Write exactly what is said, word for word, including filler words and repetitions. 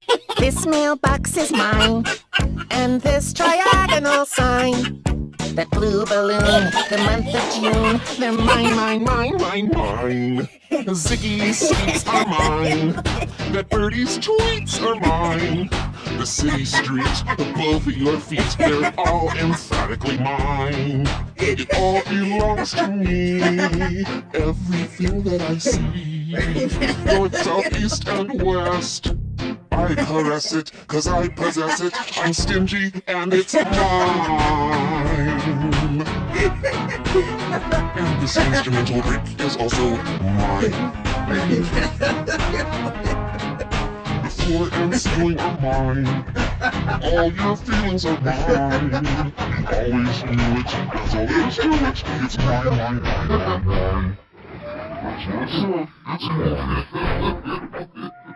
This mailbox is mine, and this triagonal sign. That blue balloon, the month of June, they're mine, mine, mine, mine, mine. Ziggy's sweets are mine. That birdie's tweets are mine. The city streets above your feet, they're all emphatically mine. It all belongs to me, everything that I see. North, south, east, and west, I caress it, cause I possess it. I'm stingy, and it's mine. And this instrumental break is also mine. The floor and the ceiling are mine. All your feelings are mine. You always knew it, that's all there is to it. It's mine, mine, mine, mine, mine. That's what I said, it's mine.